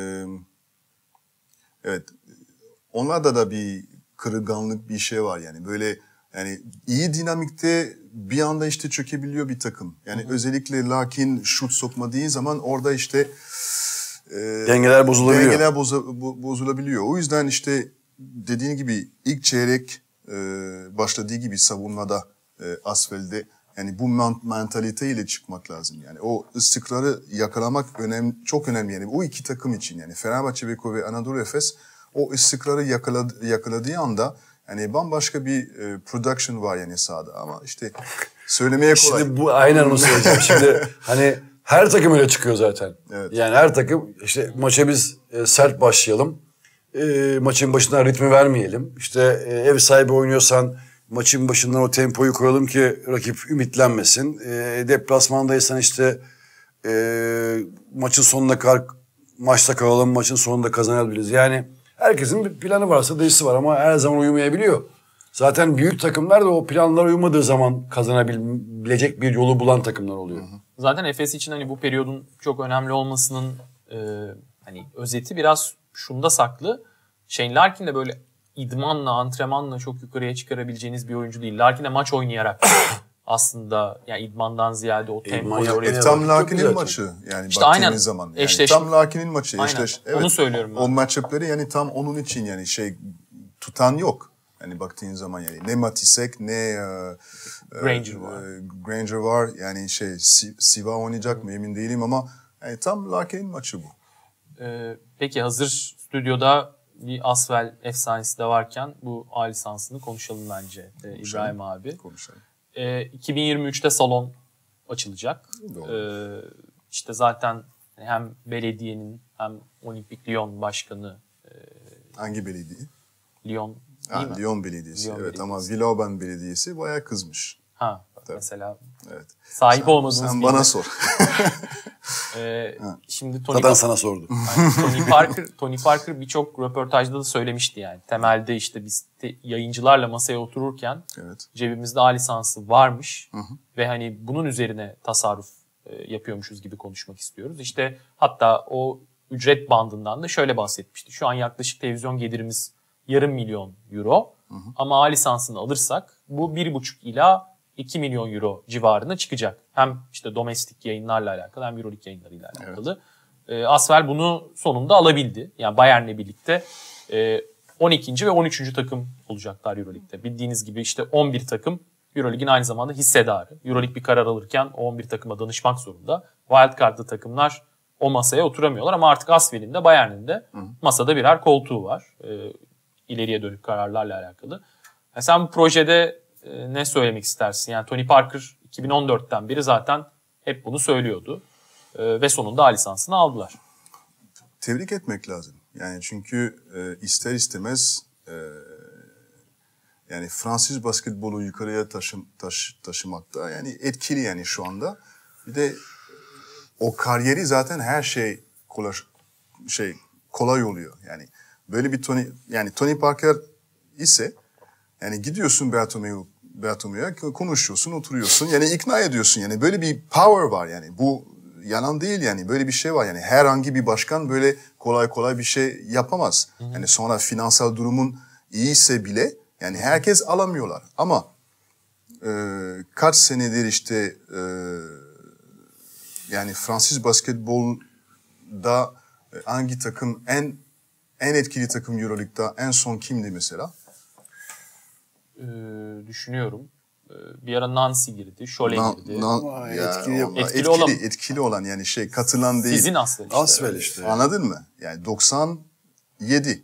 evet onlarda da bir kırılganlık bir şey var yani böyle yani iyi dinamikte bir anda işte çökebiliyor bir takım. Yani özellikle lakin şut sokmadığı zaman orada işte dengeler bozulabiliyor. Dengeler bozulabiliyor. O yüzden işte dediğin gibi ilk çeyrek başladığı gibi savunmada Asfel'de yani bu mentaliteyle çıkmak lazım. Yani o istikrarı yakalamak çok önemli yani o iki takım için yani Fenerbahçe Beko ve Anadolu Efes o istikrarı yakaladığı anda yani bambaşka bir production var yani sahada ama işte söylemeye kolay. Şimdi bu aynen onu söyleyeceğim. Şimdi hani her takım öyle çıkıyor zaten. Evet. Yani her takım işte maça biz sert başlayalım. Maçın başından ritmi vermeyelim. İşte ev sahibi oynuyorsan maçın başından o tempoyu koyalım ki rakip ümitlenmesin. Deplasmandaysan işte maçın sonuna kadar maçta kalalım, maçın sonunda kazanabiliriz. Yani herkesin bir planı var, stratejisi var ama her zaman uyumayabiliyor. Zaten büyük takımlar da o planlara uymadığı zaman kazanabilecek bir yolu bulan takımlar oluyor. Zaten Efes için hani bu periyodun çok önemli olmasının hani özeti biraz şunda saklı. Shane Larkin de böyle idmanla, antrenmanla çok yukarıya çıkarabileceğiniz bir oyuncu değil. Larkin de maç oynayarak aslında yani idmandan ziyade o tempoyu oraya... Tam Larkin'in maçı yani işte baktığınız zaman. Yani tam Larkin'in maçı. Evet, onu söylüyorum ben. O matchup'ları yani tam onun için yani tutan yok. Yani baktığın zaman yani ne Matisek ne Granger var. Yani Siva oynayacak mı emin değilim ama yani tam Larkin'in maçı bu. Peki hazır stüdyoda bir Asvel efsanesi de varken bu A lisansını konuşalım bence İbrahim abi. Konuşalım. 2023'te salon açılacak. İşte zaten hem belediyenin hem Olimpik Lyon başkanı. Hangi belediye? Lyon değil mi? Lyon Belediyesi. Lyon evet Belediyesi. ama Villeurbanne Belediyesi bayağı kızmış. Tabii. Mesela evet. sahip olmadığınız sen bana sor. Şimdi Zaten sana sordu. Tony Parker birçok röportajda da söylemişti yani. Temelde işte biz yayıncılarla masaya otururken cebimizde A lisansı varmış ve hani bunun üzerine tasarruf yapıyormuşuz gibi konuşmak istiyoruz. İşte hatta o ücret bandından da şöyle bahsetmişti. Şu an yaklaşık televizyon gelirimiz €500.000 ama A lisansını alırsak bu 1,5 ila 2 milyon euro civarına çıkacak. Hem işte domestik yayınlarla alakalı hem Euroleague yayınlarıyla alakalı. Asvel bunu sonunda alabildi. Yani Bayern'le birlikte 12. ve 13. takım olacaklar Euroleague'de. Bildiğiniz gibi işte 11 takım Euroleague'in aynı zamanda hissedarı. Euroleague bir karar alırken o 11 takıma danışmak zorunda. Wildcard'lı takımlar o masaya oturamıyorlar ama artık Asvel'in de Bayern'in de masada birer koltuğu var. İleriye dönük kararlarla alakalı. Yani sen bu projede ne söylemek istersin? Yani Tony Parker 2014'ten beri zaten hep bunu söylüyordu. Ve sonunda A lisansını aldılar. Tebrik etmek lazım. Yani çünkü ister istemez yani Fransız basketbolu yukarıya taşımakta yani etkili yani şu anda. Bir de o kariyeri zaten her şey kolay oluyor. Yani böyle bir Tony Parker ise yani gidiyorsun Bertomeu'ya konuşuyorsun, oturuyorsun. Yani ikna ediyorsun. Yani böyle bir power var yani. Bu yalan değil yani. Böyle bir şey var yani. Herhangi bir başkan böyle kolay kolay bir şey yapamaz. Yani sonra finansal durumun iyiyse bile yani herkes alamıyorlar. Ama kaç senedir işte yani Fransız basketbolda hangi takım en etkili takım Euroleague'da en son kimdi mesela? Düşünüyorum. Bir ara Nancy girdi, Cholet girdi. Etkili olan yani katılan değil. Sizin Asvel işte. Asvel işte. Anladın mı? Yani 97.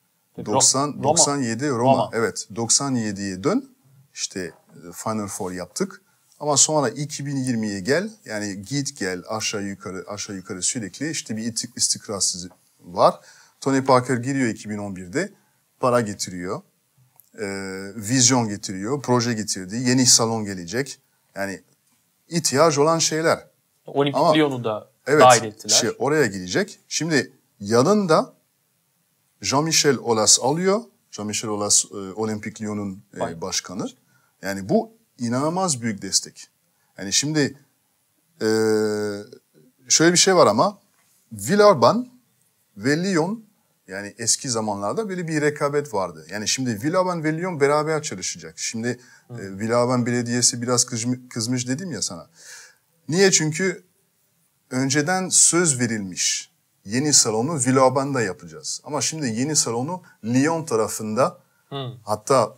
97 Roma. Roma. Evet. 97'ye dön. İşte Final Four yaptık. Ama sonra 2020'ye gel. Yani git gel aşağı yukarı sürekli işte bir istikrarsızlık var. Tony Parker giriyor 2011'de. Para getiriyor. Vizyon getiriyor. Proje getirdi. Yeni salon gelecek. Yani ihtiyaç olan şeyler. Olimpik Lyon'u da dahil ettiler. Oraya gidecek. Şimdi yanında Jean-Michel Aulas alıyor. Jean-Michel Aulas Olimpik Lyon'un başkanı. Yani bu inanılmaz büyük destek. Yani şimdi şöyle bir şey var ama Villeurbanne ve Lyon yani eski zamanlarda böyle bir rekabet vardı. Yani şimdi Villeurbanne ve Lyon beraber çalışacak. Şimdi Villeurbanne Belediyesi biraz kızmış dedim ya sana. Niye? Çünkü önceden söz verilmiş. Yeni salonu Villeurbanne'da yapacağız. Ama şimdi yeni salonu Lyon tarafında hatta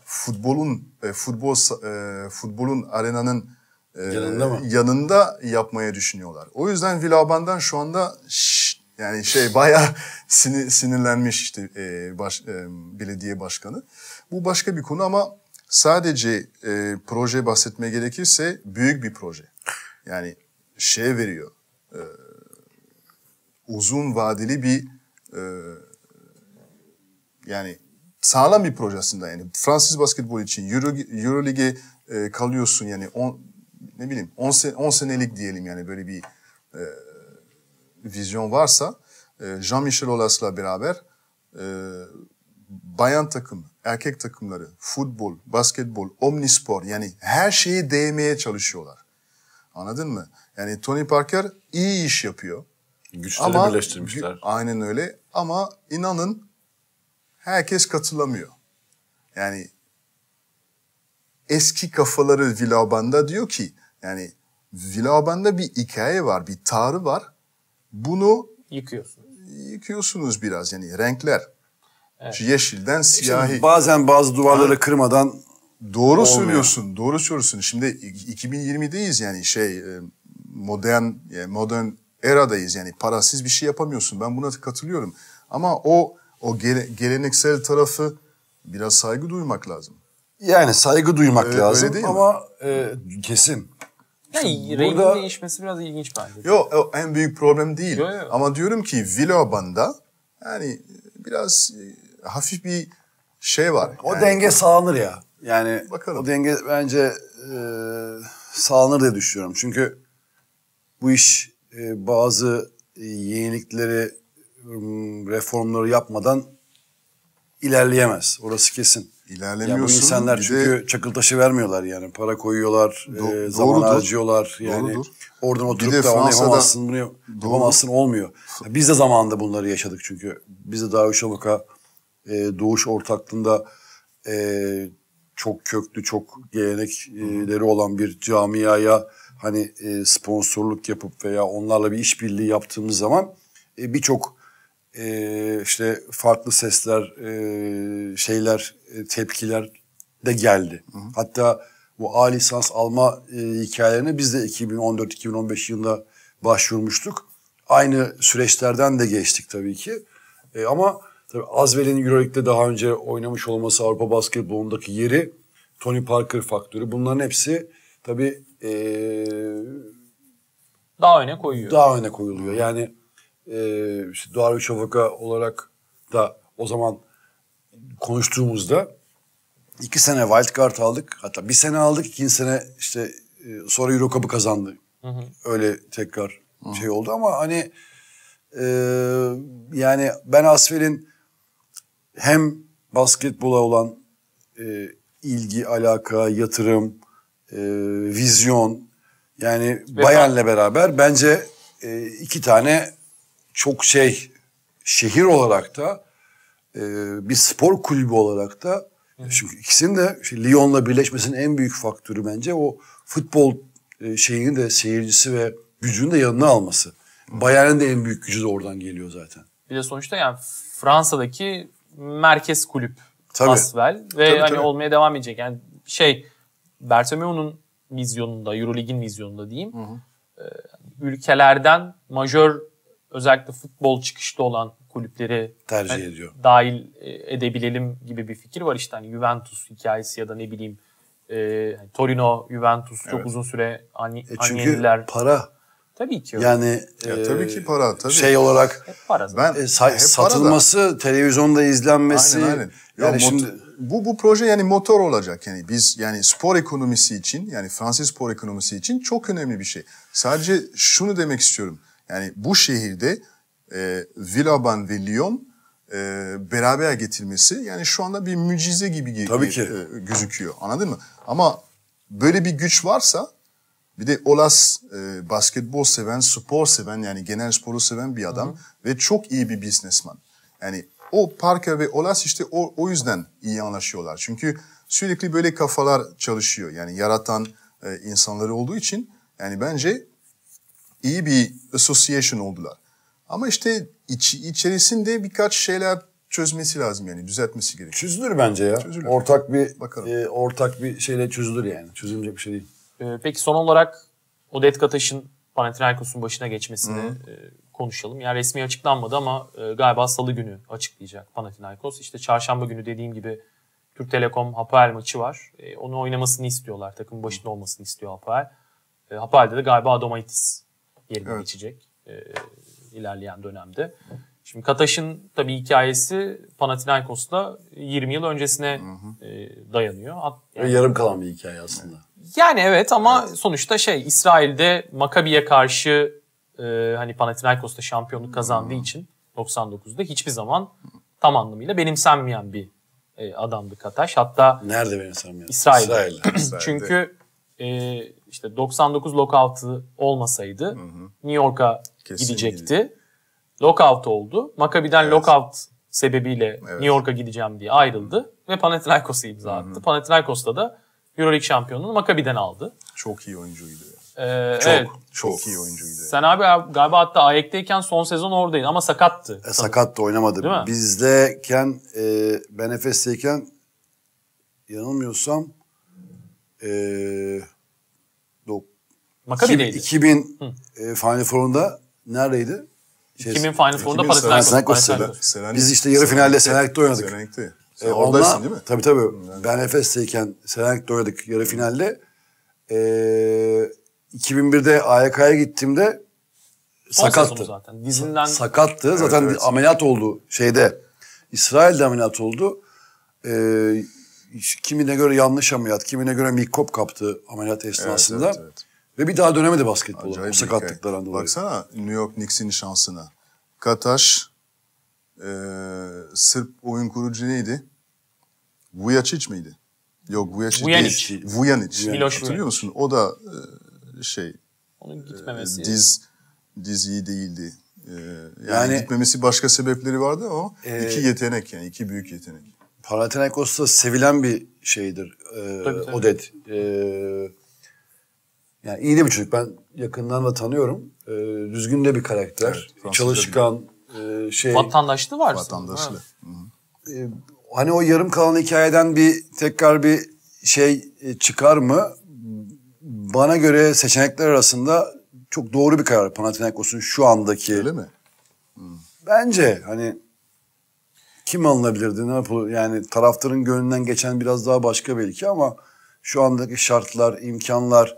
futbolun arenanın yanında yapmaya düşünüyorlar. O yüzden Villeurbanne'dan şu anda yani bayağı sinirlenmiş işte belediye başkanı. Bu başka bir konu ama sadece proje bahsetmeye gerekirse büyük bir proje. Yani veriyor. Uzun vadeli bir yani sağlam bir projesinde yani Fransız basketbol için Euroleague'e kalıyorsun yani 10 senelik diyelim yani böyle bir vizyon varsa Jean-Michel Aulas'la beraber bayan takım, erkek takımları, futbol, basketbol, omnispor yani her şeye değmeye çalışıyorlar. Anladın mı? Yani Tony Parker iyi iş yapıyor. Güçleri birleştirmişler. Aynen öyle ama inanın herkes katılamıyor. Yani eski kafaları Villeurbanne'da diyor ki yani Villeurbanne'da bir hikaye var, bir tarih var. Bunu yıkıyorsunuz biraz yani renkler. Evet. Yeşilden siyahi. Bazen bazı duvarları kırmadan doğru söylüyorsun. Şimdi 2020'deyiz yani modern eradayız yani parasız bir şey yapamıyorsun. Ben buna katılıyorum. Ama o geleneksel tarafı biraz saygı duymak lazım. Yani saygı duymak lazım ama kesin. Yani rengin değişmesi biraz ilginç bence. Yok en büyük problem değil. Yo. Ama diyorum ki Villeurbanne'da yani biraz hafif bir var. O denge sağlanır ya. Yani bakalım. O denge bence sağlanır diye düşünüyorum. Çünkü bu iş bazı yenilikleri, reformları yapmadan ilerleyemez. Orası kesin. İlerlemiyorsun. Ya bu insanlar çünkü çakıl taşı vermiyorlar yani. Para koyuyorlar, zaman harcıyorlar. Yani oradan oturup da onu yapamazsın, bunu yapamazsın olmuyor. Biz de zamanında bunları yaşadık çünkü. Biz de Darüşşafaka Doğuş ortaklığında çok köklü, çok gelenekleri olan bir camiaya hani sponsorluk yapıp veya onlarla bir işbirliği yaptığımız zaman birçok işte farklı sesler, tepkiler de geldi. Hı hı. Hatta bu A lisans alma hikayelerine biz de 2014-2015 yılında başvurmuştuk. Aynı süreçlerden de geçtik tabii ki. Ama tabii Asvel'in Euroleague'de daha önce oynamış olması, Avrupa basketbolundaki yeri, Tony Parker faktörü, bunların hepsi tabii daha öne koyuyor. Daha öne koyuluyor. Yani işte Darüşşafaka olarak da o zaman konuştuğumuzda 2 sene wild card aldık. Hatta 1 sene aldık. 2. sene işte sonra Euro Cup'ı kazandı. Öyle tekrar şey oldu ama hani yani Ben Asfel'in hem basketbola olan ilgi, alaka, yatırım, vizyon yani Bayern'le beraber bence 2 tane çok şehir olarak da bir spor kulübü olarak da çünkü ikisinin de Lyon'la birleşmesinin en büyük faktörü bence o futbol şeyini de seyircisi ve gücünü de yanına alması. Bayern'in de en büyük gücü de oradan geliyor zaten. Bir de sonuçta yani Fransa'daki merkez kulüp Asvel ve Tabii, hani tabii. olmaya devam edecek. Yani Bartomeu'nun vizyonunda, Eurolig'in vizyonunda diyeyim. Ülkelerden majör özellikle futbol çıkışlı olan kulüpleri Tercih ediyor. Dahil edebilelim gibi bir fikir var işte hani Juventus hikayesi ya da ne bileyim Torino, Juventus çok uzun süre Çünkü Agnelliler. para. Tabii ki. Yani tabii ki para. Tabii. Şey olarak Hep para zaten. Ben satılması, televizyonda izlenmesi. Aynen. Yani şimdi bu proje yani motor olacak. Yani biz yani spor ekonomisi için yani Fransız spor ekonomisi için çok önemli bir şey. Sadece şunu demek istiyorum. Yani bu şehirde Villeurbanne ve Lyon beraber getirmesi yani şu anda bir mucize gibi Tabii ki. gözüküyor. Anladın mı? Ama böyle bir güç varsa bir de Olas basketbol seven, spor seven yani genel sporu seven bir adam ve çok iyi bir businessman. Yani o Parker ve Olas işte o yüzden iyi anlaşıyorlar. Çünkü sürekli böyle kafalar çalışıyor. Yani yaratan insanları olduğu için yani bence iyi bir association oldular. Ama işte içerisinde birkaç şeyler çözmesi lazım yani düzeltmesi gerekiyor. çözülür bence ya. Çözülür. Ortak bir şeyle çözülür yani. Çözülmeyecek bir şey değil. Peki son olarak Odette Kataş'ın Panathinaikos'un başına geçmesini konuşalım. Yani resmi açıklanmadı ama galiba Salı günü açıklayacak Panathinaikos. İşte çarşamba günü dediğim gibi Türk Telekom Hapoel maçı var. Onu oynamasını istiyorlar. Takımın başında olmasını istiyor Hapoel. Hapoel'de de galiba Adomaitis yerine geçecek ilerleyen dönemde. Şimdi Kataş'ın tabii hikayesi Panathinaikos'ta 20 yıl öncesine dayanıyor. Yani, yarım kalan bir hikaye aslında. Yani evet ama sonuçta İsrail'de Maccabi'ye karşı hani Panathinaikos'ta şampiyonluk kazandığı için 99'da hiçbir zaman tam anlamıyla benimsenmeyen bir adamdı Kataş. Hatta Nerede benimsenmeyen? İsrail'de. Çünkü işte 99 lockout'u olmasaydı New York'a gidecekti. Lockout oldu. Maccabi'den lockout sebebiyle New York'a gideceğim diye ayrıldı ve Panathinaikos'a imza attı. Panathinaikos'ta da Euroleague şampiyonluğunu Maccabi'den aldı. Çok iyi oyuncuydu. Çok iyi oyuncuydu. Sen abi galiba hatta AYK'teyken son sezon oradaydı ama sakattı. Sakattı, oynamadı. Değil mi? Bizdeyken ben Efes'teyken yanılmıyorsam Maccabi'deydi. 2000 Final Four'unda neredeydi? 2000 Final Four'unda 2000 Panathinaikos'ta. Biz işte yarı finalde Selanik'te oynadık. Selanik'te. Sen oradaysın değil mi? Tabii. Ben Efes'teyken Selanik'te oynadık yarı finalde. 2001'de AYK'ya gittiğimde sakattı. Zaten. Dizinden sakattı. Zaten ameliyat oldu İsrail'de ameliyat oldu. Kimine göre yanlış ameliyat, kimine göre mikrop kaptı ameliyat esnasında. Evet. Ve bir daha dönemedi basketbola. Acayip O sakatlıklardan dolayı. Baksana New York Knicks'in şansına. Kataş, Sırp oyun kurucu neydi? Vujacic miydi? Yok Vujacic değil. Vujanic. Hatırlıyor musun? O da onun gitmemesi. Diz iyi değildi. Yani gitmemesi başka sebepleri vardı ama iki yetenek yani iki büyük yetenek. Panathinaikos'ta sevilen bir şeydir. Tabii. Odette. Yani iyi de bir çocuk. Ben yakından da tanıyorum. Düzgün de bir karakter. Evet, çalışkan. Vatandaşlığı var. Vatandaşlığı. Hani o yarım kalan hikayeden tekrar bir çıkar mı? Bana göre seçenekler arasında çok doğru bir karar Panathinaikos'un şu andaki. Öyle mi? Bence hani kim alınabilirdi? Ne yapılır? Yani taraftarın gönlünden geçen biraz daha başka belki ama şu andaki şartlar, imkanlar,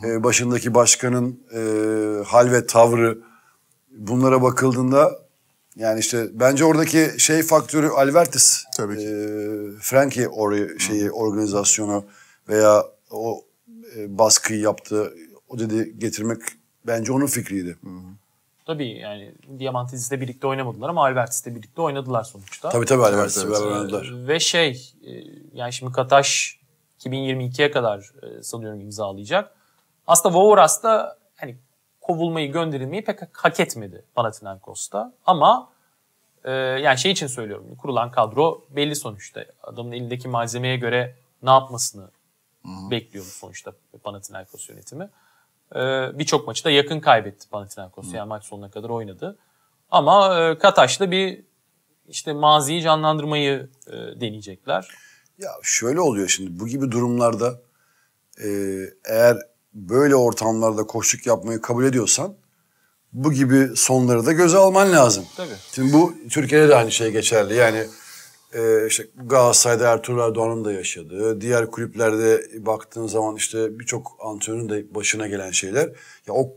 başındaki başkanın hal ve tavrı bunlara bakıldığında Yani işte bence oradaki şey faktörü Albertis. Tabii ki. Frankie organizasyonu veya o baskıyı yaptı. O dedi getirmek bence onun fikriydi. Tabii yani Diamantidis'le birlikte oynamadılar ama Albertis'le birlikte oynadılar sonuçta. Tabii Albertis'le beraber oynadılar. Ve yani şimdi Kataş 2022'ye kadar sanıyorum imzalayacak. Aslında Vovoras da hani kovulmayı, gönderilmeyi pek hak etmedi Panathinaikos'ta. Ama yani şey için söylüyorum, kurulan kadro belli sonuçta. Adamın elindeki malzemeye göre ne yapmasını bekliyordu sonuçta Panathinaikos yönetimi. Birçok maçı da yakın kaybetti Panathinaikos. Yani maç sonuna kadar oynadı. Ama Kataş'la bir işte maziyi canlandırmayı deneyecekler. Ya şöyle oluyor şimdi bu gibi durumlarda eğer böyle ortamlarda koçluk yapmayı kabul ediyorsan bu gibi sonları da göze alman lazım. Tabii. Şimdi bu Türkiye'de de aynı şey geçerli. Yani işte Galatasaray'da Ertuğrul Erdoğan'ın da yaşadığı, diğer kulüplerde baktığın zaman işte birçok antrenörün de başına gelen şeyler. Ya o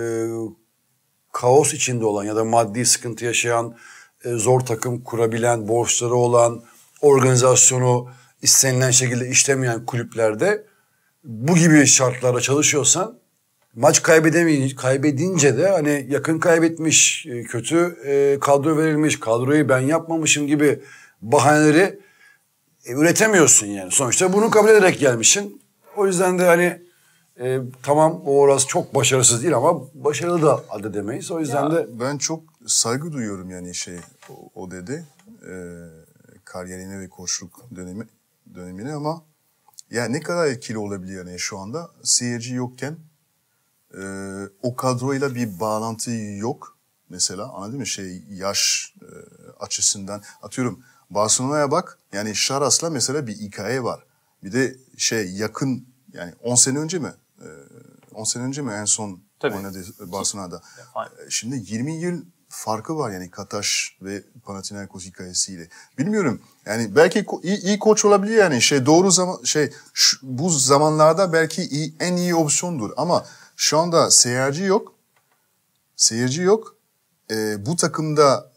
kaos içinde olan ya da maddi sıkıntı yaşayan, zor takım kurabilen, borçları olan, organizasyonu istenilen şekilde işlemeyen kulüplerde bu gibi şartlarda çalışıyorsan maç kaybedince de hani yakın kaybetmiş, kötü kadro verilmiş, kadroyu ben yapmamışım gibi bahaneleri üretemiyorsun yani. Sonuçta bunu kabul ederek gelmişsin. O yüzden de hani tamam o orası çok başarısız değil ama başarılı da adedemeyiz. O yüzden de ben çok saygı duyuyorum yani o dedi kariyerine ve koçluk dönemine ama yani ne kadar etkili olabilir yani şu anda seyirci yokken o kadroyla bir bağlantı yok mesela anladın mı yaş açısından atıyorum Barcelona'ya bak yani Şaras'la mesela bir hikaye var bir de yakın yani 10 sene önce mi 10 sene önce mi en son oynadı Barcelona'da şimdi 20 yıl farkı var yani Kataş ve Panathinaikos hikayesiyle. Bilmiyorum. Yani belki iyi koç olabilir yani doğru zaman bu zamanlarda belki en iyi opsiyondur ama şu anda seyirci yok. Seyirci yok. Bu takımda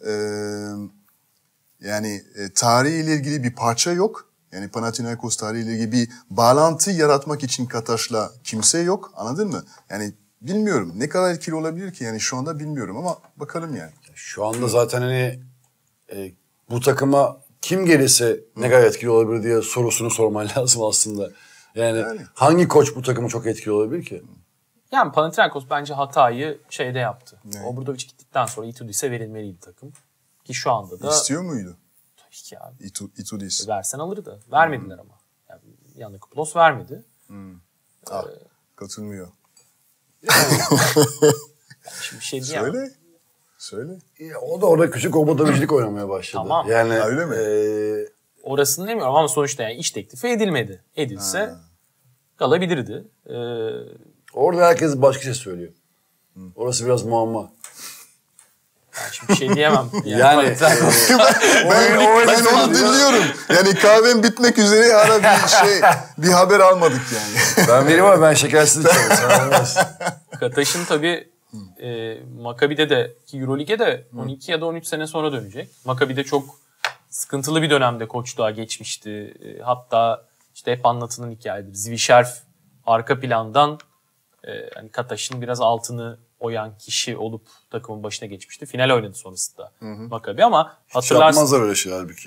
yani tarihiyle ilgili bir parça yok. Yani Panathinaikos tarihiyle ilgili bir bağlantı yaratmak için Kataş'la kimse yok. Anladın mı? Yani bilmiyorum. Ne kadar etkili olabilir ki? Yani şu anda bilmiyorum ama bakalım yani. Şu anda zaten hani bu takıma kim gelirse ne kadar etkili olabilir diye sorusunu sorman lazım aslında. Yani hangi koç bu takıma çok etkili olabilir ki? Yani Panathinaikos bence hatayı yaptı. Obradović gittikten sonra Itudis'e verilmeliydi takım. Ki şu anda da... İstiyor muydu? Tabii ki abi. Itudis. Versen alırdı. Vermediler ama. Yani Yanakopoulos vermedi. Katılmıyor. Şimdi bir şey diyemem. Söyle. O da orada küçük Obradovic'lik oynamaya başladı. Tamam. Yani öyle mi? Orasını demiyorum ama sonuçta yani iş teklifi edilmedi. Edilse kalabilirdi. Orada herkes başka şey söylüyor. Orası biraz muamma. Yani şimdi bir şey diyemem. Yani ben onu dinliyorum. Yani kahvem bitmek üzere hala bir haber almadık yani. Ben vereyim ama ben şekersiz içiyorum. Kataş'ın tabii Maccabi'de de Euroleague'e de 12 ya da 13 sene sonra dönecek. Maccabi'de çok sıkıntılı bir dönemde koçluğa geçmişti. Hatta işte hep anlatılan hikayedir. Zvišev arka plandan hani Kataş'ın biraz altını oyan kişi olup takımın başına geçmişti. Final oynadı sonrasında Maccabi ama hatırlarsın. Hiç yapmazlar öyle şey halbuki.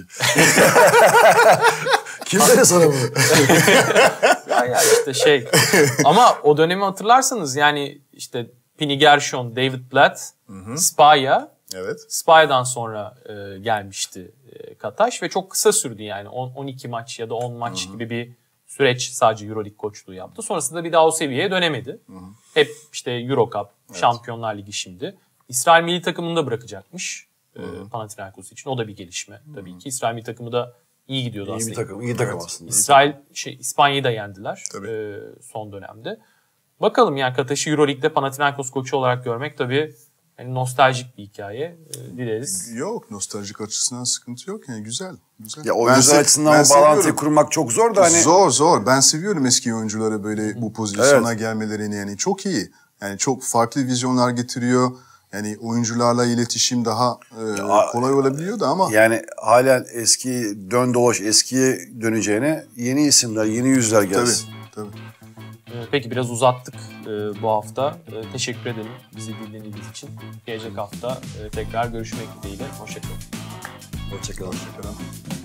Kim dedi sana bunu? ya işte ama o dönemi hatırlarsanız yani işte Pini Gershon, David Blatt, Spaya. Evet. Spaya'dan sonra gelmişti Kataş ve çok kısa sürdü yani 12 maç ya da 10 maç gibi bir süreç sadece Euroleague koçluğu yaptı. Sonrasında bir daha o seviyeye dönemedi. Hep işte Euro Cup, Şampiyonlar Ligi şimdi. İsrail milli takımını da bırakacakmış Panathinaikos için. O da bir gelişme tabii ki. İsrail milli takımı da iyi gidiyordu aslında. İyi takım aslında. İsrail İspanya'yı da yendiler son dönemde. Bakalım yani Kataş'ı Euroleague'de Panathinaikos koçu olarak görmek tabii yani nostaljik bir hikaye. Dileriz. Yok, nostaljik açısından sıkıntı yok. Yani güzel. Ya oyuncular açısından o bağlantıyı kurmak çok zor da hani. Zor. Ben seviyorum eski oyuncuları böyle bu pozisyona gelmelerini yani çok iyi. Yani çok farklı vizyonlar getiriyor. Yani oyuncularla iletişim daha kolay olabiliyordu ama Yani halen eski dön dolaş eskiye döneceğine yeni isimler, yeni yüzler gelsin. tabii. Peki biraz uzattık bu hafta. Teşekkür ederim bizi dinlediğiniz için. Gelecek hafta tekrar görüşmek dileğiyle. Hoşçakalın. Hoşçakalın. Hoşçakalın.